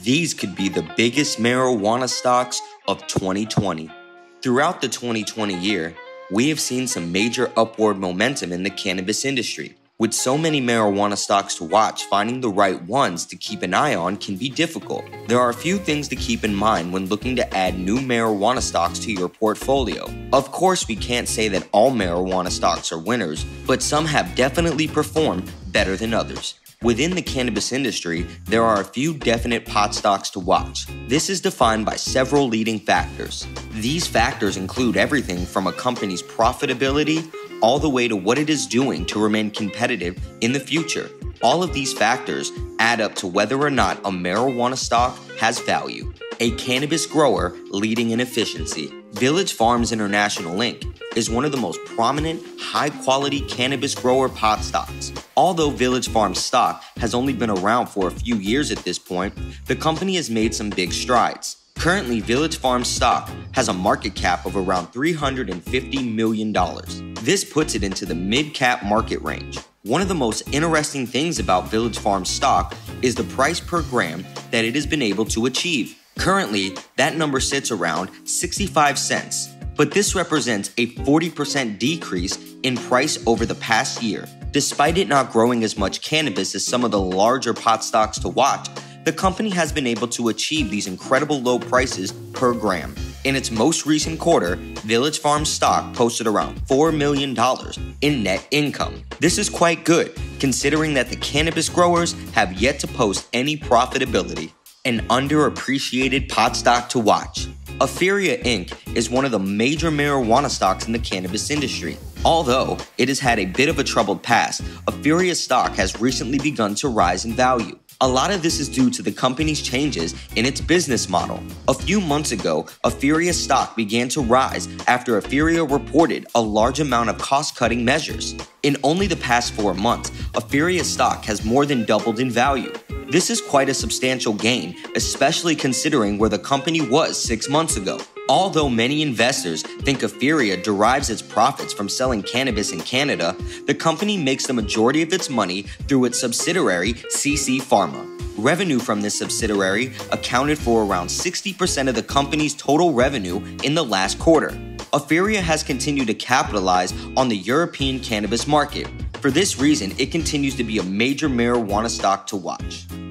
These could be the biggest marijuana stocks of 2020. Throughout the 2020 year, we have seen some major upward momentum in the cannabis industry. With so many marijuana stocks to watch, finding the right ones to keep an eye on can be difficult. There are a few things to keep in mind when looking to add new marijuana stocks to your portfolio. Of course, we can't say that all marijuana stocks are winners, but some have definitely performed better than others. Within the cannabis industry, there are a few definite pot stocks to watch. This is defined by several leading factors. These factors include everything from a company's profitability all the way to what it is doing to remain competitive in the future. All of these factors add up to whether or not a marijuana stock has value. A cannabis grower leading in efficiency. Village Farms International Inc. is one of the most prominent, high-quality cannabis grower pot stocks. Although Village Farms stock has only been around for a few years at this point, the company has made some big strides. Currently, Village Farms stock has a market cap of around $350 million. This puts it into the mid-cap market range. One of the most interesting things about Village Farms stock is the price per gram that it has been able to achieve. Currently, that number sits around 65 cents, but this represents a 40% decrease in price over the past year. Despite it not growing as much cannabis as some of the larger pot stocks to watch, the company has been able to achieve these incredible low prices per gram. In its most recent quarter, Village Farms stock posted around $4 million in net income. This is quite good, considering that the cannabis growers have yet to post any profitability. An underappreciated pot stock to watch. Aphria Inc. is one of the major marijuana stocks in the cannabis industry. Although it has had a bit of a troubled past, Aphria stock has recently begun to rise in value. A lot of this is due to the company's changes in its business model. A few months ago, Aphria stock began to rise after Aphria reported a large amount of cost-cutting measures. In only the past 4 months, Aphria stock has more than doubled in value. This is quite a substantial gain, especially considering where the company was 6 months ago. Although many investors think Aphria derives its profits from selling cannabis in Canada, the company makes the majority of its money through its subsidiary CC Pharma. Revenue from this subsidiary accounted for around 60% of the company's total revenue in the last quarter. Aphria has continued to capitalize on the European cannabis market. For this reason, it continues to be a major marijuana stock to watch.